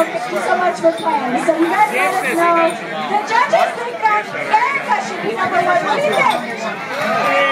thank you so much for playing. So you guys let us know. The judges think that Erica should be #1. What do you think?